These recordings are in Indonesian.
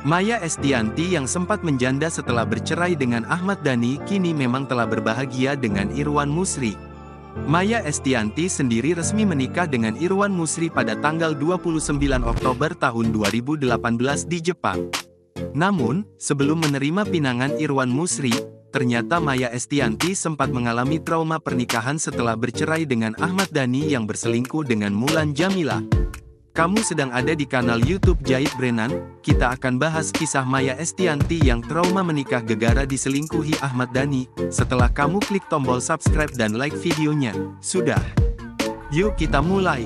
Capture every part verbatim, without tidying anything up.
Maya Estianty yang sempat menjanda setelah bercerai dengan Ahmad Dhani kini memang telah berbahagia dengan Irwan Musri. Maya Estianty sendiri resmi menikah dengan Irwan Musri pada tanggal dua puluh sembilan Oktober tahun dua ribu delapan belas di Jepang. Namun, sebelum menerima pinangan Irwan Musri, ternyata Maya Estianty sempat mengalami trauma pernikahan setelah bercerai dengan Ahmad Dhani yang berselingkuh dengan Mulan Jameela. Kamu sedang ada di kanal YouTube Jahit Brennan. Kita akan bahas kisah Maya Estianty yang trauma menikah gegara diselingkuhi Ahmad Dhani. Setelah kamu klik tombol subscribe dan like videonya. Sudah. Yuk kita mulai.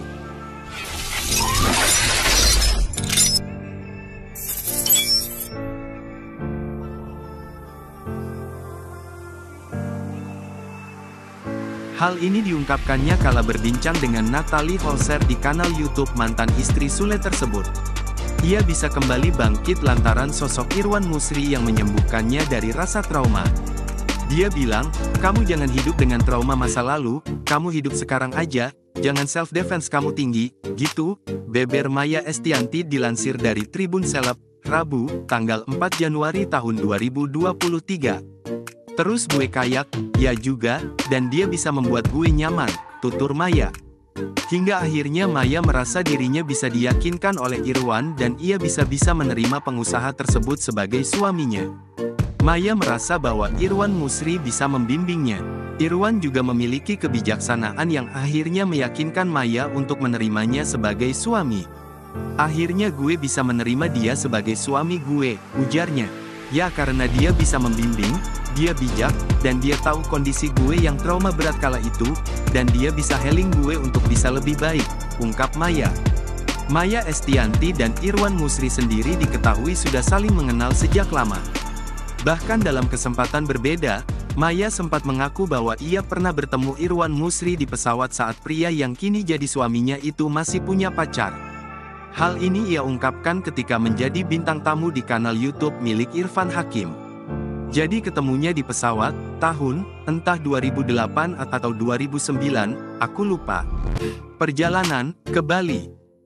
Hal ini diungkapkannya kala berbincang dengan Natalie Holzer di kanal YouTube mantan istri Sule tersebut. Ia bisa kembali bangkit lantaran sosok Irwan Musri yang menyembuhkannya dari rasa trauma. Dia bilang, kamu jangan hidup dengan trauma masa lalu, kamu hidup sekarang aja, jangan self-defense kamu tinggi, gitu, beber Maya Estianty dilansir dari Tribun Seleb, Rabu, tanggal empat Januari tahun dua ribu dua puluh tiga. Terus gue kayak, ya juga, dan dia bisa membuat gue nyaman, tutur Maya. Hingga akhirnya Maya merasa dirinya bisa diyakinkan oleh Irwan dan ia bisa-bisa menerima pengusaha tersebut sebagai suaminya. Maya merasa bahwa Irwan Musri bisa membimbingnya. Irwan juga memiliki kebijaksanaan yang akhirnya meyakinkan Maya untuk menerimanya sebagai suami. Akhirnya gue bisa menerima dia sebagai suami gue, ujarnya. Ya karena dia bisa membimbing, dia bijak, dan dia tahu kondisi gue yang trauma berat kala itu, dan dia bisa healing gue untuk bisa lebih baik, ungkap Maya. Maya Estianty dan Irwan Musri sendiri diketahui sudah saling mengenal sejak lama. Bahkan dalam kesempatan berbeda, Maya sempat mengaku bahwa ia pernah bertemu Irwan Musri di pesawat saat pria yang kini jadi suaminya itu masih punya pacar. Hal ini ia ungkapkan ketika menjadi bintang tamu di kanal YouTube milik Irfan Hakim. Jadi ketemunya di pesawat, tahun, entah dua ribu delapan atau dua ribu sembilan, aku lupa. Perjalanan, ke Bali.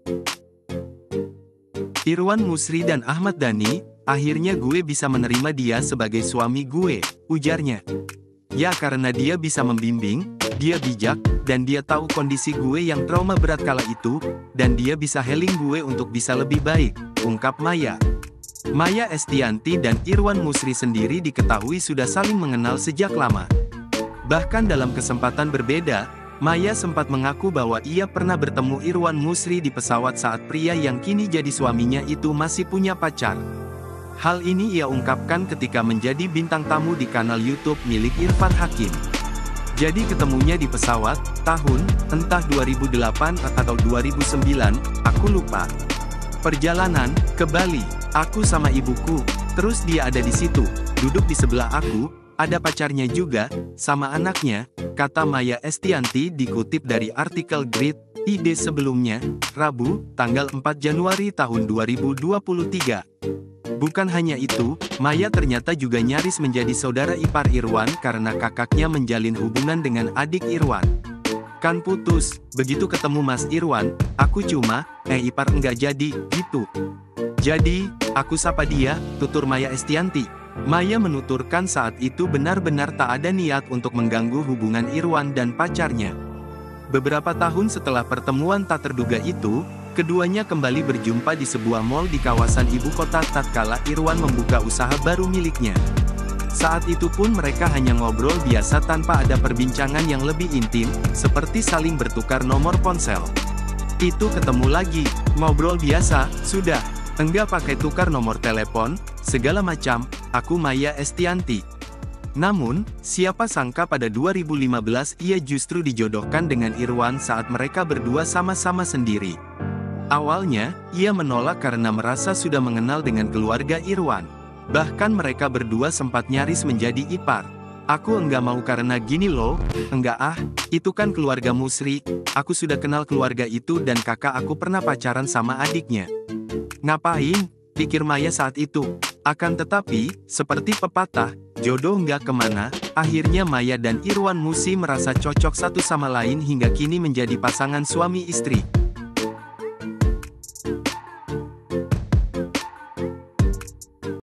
Irwan Musri dan Ahmad Dhani, akhirnya gue bisa menerima dia sebagai suami gue, ujarnya. Ya karena dia bisa membimbing, dia bijak, dan dia tahu kondisi gue yang trauma berat kala itu, dan dia bisa healing gue untuk bisa lebih baik, ungkap Maya. Maya Estianty dan Irwan Musri sendiri diketahui sudah saling mengenal sejak lama. Bahkan dalam kesempatan berbeda, Maya sempat mengaku bahwa ia pernah bertemu Irwan Musri di pesawat saat pria yang kini jadi suaminya itu masih punya pacar. Hal ini ia ungkapkan ketika menjadi bintang tamu di kanal YouTube milik Irfan Hakim. Jadi ketemunya di pesawat, tahun, entah dua ribu delapan atau dua ribu sembilan, aku lupa. Perjalanan, ke Bali, aku sama ibuku, terus dia ada di situ, duduk di sebelah aku, ada pacarnya juga, sama anaknya, kata Maya Estianty dikutip dari artikel Grid I D sebelumnya, Rabu, tanggal empat Januari tahun dua ribu dua puluh tiga. Bukan hanya itu, Maya ternyata juga nyaris menjadi saudara ipar Irwan karena kakaknya menjalin hubungan dengan adik Irwan. Kan putus, begitu ketemu Mas Irwan, aku cuma, eh ipar enggak jadi, gitu. Jadi, aku sapa dia, tutur Maya Estianty. Maya menuturkan saat itu benar-benar tak ada niat untuk mengganggu hubungan Irwan dan pacarnya. Beberapa tahun setelah pertemuan tak terduga itu, keduanya kembali berjumpa di sebuah mal di kawasan ibu kota tatkala Irwan membuka usaha baru miliknya. Saat itu pun mereka hanya ngobrol biasa tanpa ada perbincangan yang lebih intim, seperti saling bertukar nomor ponsel. Itu ketemu lagi, ngobrol biasa, sudah, enggak pakai tukar nomor telepon, segala macam, aku Maya Estianty. Namun, siapa sangka pada dua ribu lima belas ia justru dijodohkan dengan Irwan saat mereka berdua sama-sama sendiri. Awalnya, ia menolak karena merasa sudah mengenal dengan keluarga Irwan. Bahkan mereka berdua sempat nyaris menjadi ipar. Aku enggak mau karena gini loh, enggak ah, itu kan keluarga Musri, aku sudah kenal keluarga itu dan kakak aku pernah pacaran sama adiknya. Ngapain? Pikir Maya saat itu. Akan tetapi, seperti pepatah, jodoh nggak kemana, akhirnya Maya dan Irwan Musri merasa cocok satu sama lain hingga kini menjadi pasangan suami istri.